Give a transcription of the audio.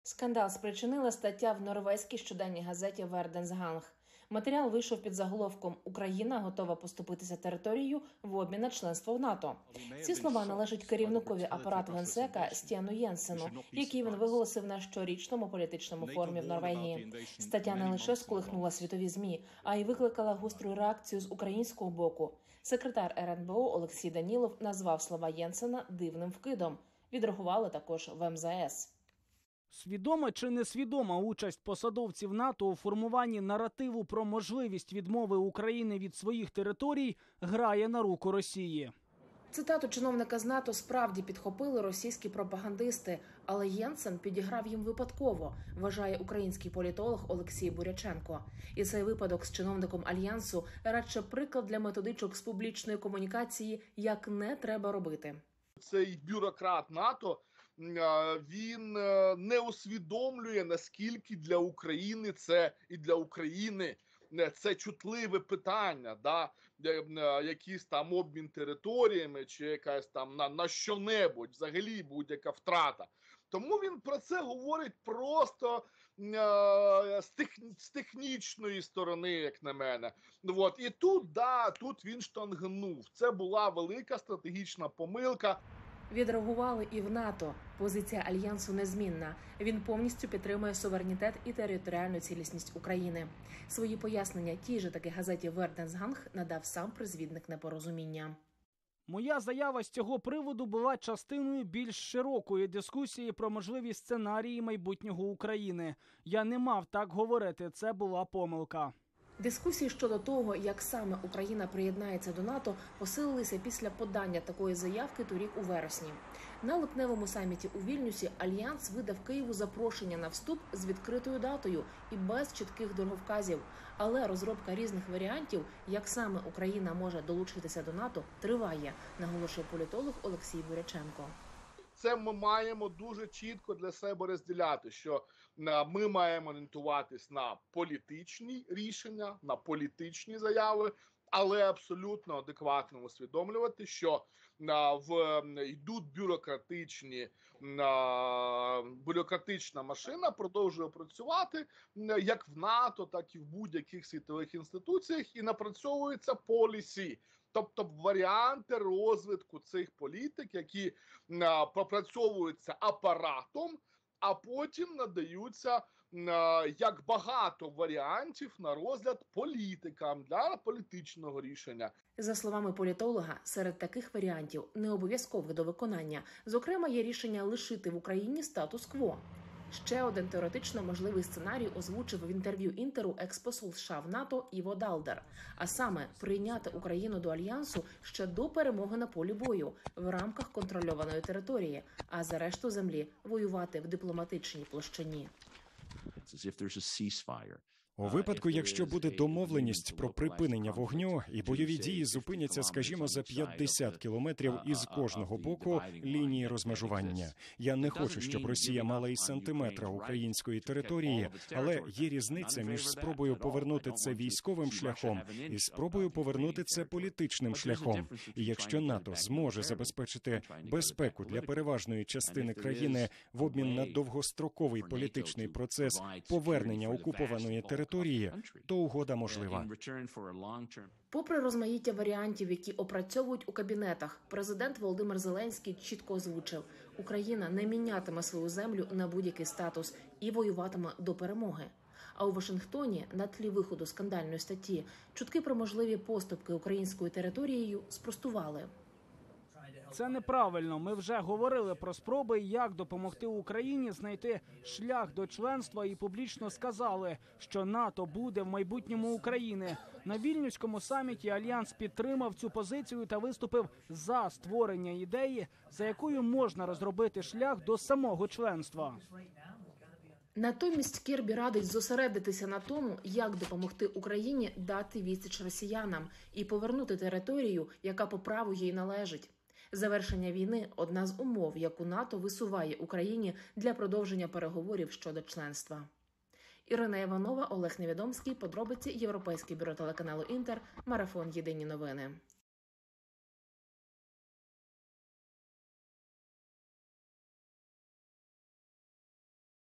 Скандал спричинила стаття в норвезькій щоденній газеті «Верденс Ганг». Матеріал вийшов під заголовком «Україна готова поступитися територією в обмін на членство в НАТО». Ці слова належать керівникові апарату Генсека Стєну Єнсену, який він виголосив на щорічному політичному форумі в Норвегії. Стаття не лише сколихнула світові ЗМІ, а й викликала гостру реакцію з українського боку. Секретар РНБО Олексій Данілов назвав слова Єнсена дивним вкидом. Відреагували також в МЗС. Свідома чи несвідома участь посадовців НАТО у формуванні наративу про можливість відмови України від своїх територій грає на руку Росії. Цитату чиновника з НАТО справді підхопили російські пропагандисти, але Єнсен підіграв їм випадково, вважає український політолог Олексій Буряченко. І цей випадок з чиновником Альянсу радше приклад для методичок з публічної комунікації, як не треба робити. Цей бюрократ НАТО, він не усвідомлює, наскільки для України це і для України це чутливе питання, да? Якийсь там обмін територіями чи якась там на що-небудь, взагалі будь-яка втрата. Тому він про це говорить просто з технічної сторони, як на мене. От. І тут він штангнув. Це була велика стратегічна помилка. Відреагували і в НАТО. Позиція Альянсу незмінна. Він повністю підтримує суверенітет і територіальну цілісність України. Свої пояснення тій же таки газеті «Верденс Ганг» надав сам призвідник непорозуміння. Моя заява з цього приводу була частиною більш широкої дискусії про можливі сценарії майбутнього України. Я не мав так говорити, це була помилка. Дискусії щодо того, як саме Україна приєднається до НАТО, посилилися після подання такої заявки торік у вересні. На липневому саміті у Вільнюсі Альянс видав Києву запрошення на вступ з відкритою датою і без чітких дороговказів. Але розробка різних варіантів, як саме Україна може долучитися до НАТО, триває, наголошує політолог Олексій Буряченко. Це ми маємо дуже чітко для себе розділяти, що ми маємо орієнтуватись на політичні рішення, на політичні заяви, але абсолютно адекватно усвідомлювати, що йдуть бюрократична машина продовжує працювати як в НАТО, так і в будь-яких світових інституціях і напрацьовується полісі. Тобто варіанти розвитку цих політик, які пропрацьовуються апаратом, а потім надаються як багато варіантів на розгляд політикам для політичного рішення. За словами політолога, серед таких варіантів, не обов'язкових до виконання, зокрема, є рішення лишити в Україні статус-кво. Ще один теоретично можливий сценарій озвучив в інтерв'ю Інтеру експосол США в НАТО Іво Далдер. А саме, прийняти Україну до Альянсу ще до перемоги на полі бою в рамках контрольованої території, а за решту землі воювати в дипломатичній площині. У випадку, якщо буде домовленість про припинення вогню і бойові дії зупиняться, скажімо, за 50 кілометрів із кожного боку лінії розмежування. Я не хочу, щоб Росія мала і сантиметра української території, але є різниця між спробою повернути це військовим шляхом і спробою повернути це політичним шляхом. І якщо НАТО зможе забезпечити безпеку для переважної частини країни в обмін на довгостроковий політичний процес повернення окупованої території, то угода можлива. Попри розмаїття варіантів, які опрацьовують у кабінетах, президент Володимир Зеленський чітко озвучив: Україна не мінятиме свою землю на будь-який статус і воюватиме до перемоги. А у Вашингтоні, на тлі виходу скандальної статті, чутки про можливі поступки українською територією спростували. Це неправильно. Ми вже говорили про спроби, як допомогти Україні знайти шлях до членства і публічно сказали, що НАТО буде в майбутньому України. На Вільнюському саміті Альянс підтримав цю позицію та виступив за створення ідеї, за якою можна розробити шлях до самого членства. Натомість Кірбі радить зосередитися на тому, як допомогти Україні дати відсіч росіянам і повернути територію, яка по праву їй належить. Завершення війни – одна з умов, яку НАТО висуває Україні для продовження переговорів щодо членства. Ірина Іванова, Олег Невідомський, подробиці Європейське бюро телеканалу Інтер, Марафон Єдині новини.